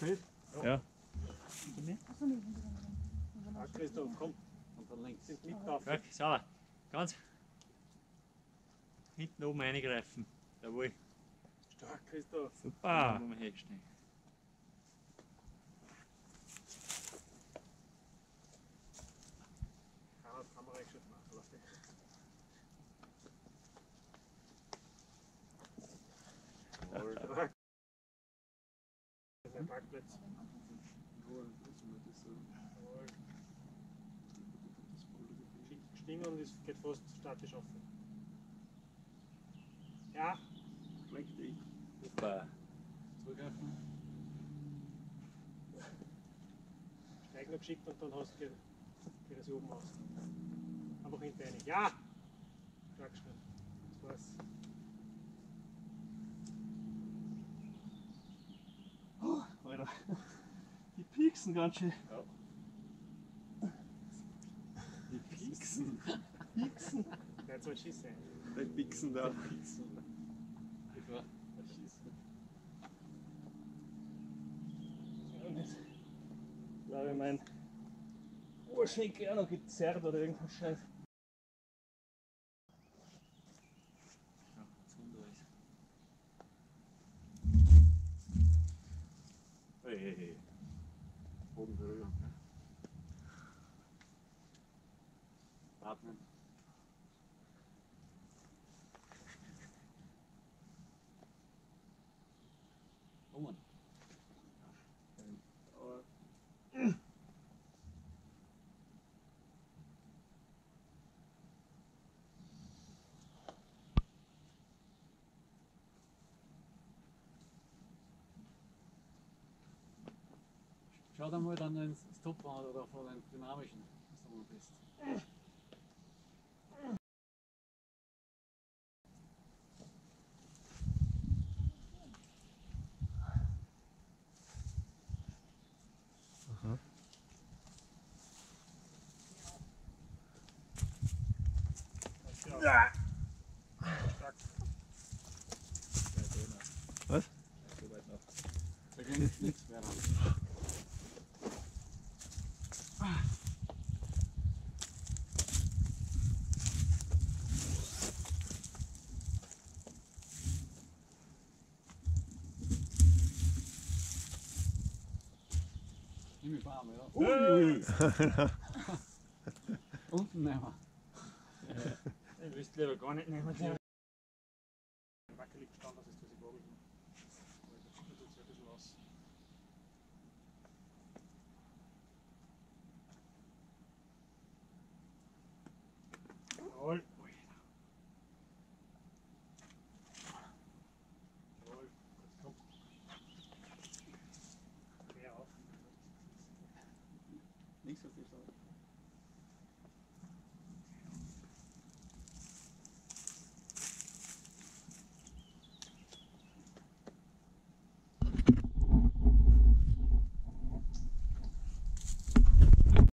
fällt. Ja. Christoph, komm. Und von links. Sind mit drauf. Weg, so. Ganz hinten oben reingreifen. Jawohl. Stark, Christoph. Super. Wo wir herstehen. Kamera geschützt machen lassen. Stark. Das ist ein Parkplatz. Gestiegen und es geht fast statisch offen. Ja. Fleck dich. Super. Zurückgreifen. Steig noch geschickt und dann hast du das oben aus. Einfach hinten rein. Ja! Stark schnell. Das war's. Oh, Alter. Die pieksen ganz schön. Ja. Die pieksen. Pieksen. Der hat so ein Schiss sein. Die pieksen da. Ich war. Ich glaube, mein Oberschenkel auch noch gezerrt oder irgendein Scheiß. Ja, das Wunder ist. Hey. Boden berühren. Atmen. Oh Mann. Schau da mal dann ins Toprad oder vor den dynamischen, was du noch bist. Ja. Stark. Was? So weit noch. Da kann nichts mehr ran. Ziemlich warm, ja. Unten nehmen wir. Ich wüsste lieber gar nicht nehmen. Wackelig gestanden, dass es zu sich wabelt. Da tut es ja ein bisschen aus. Jawohl.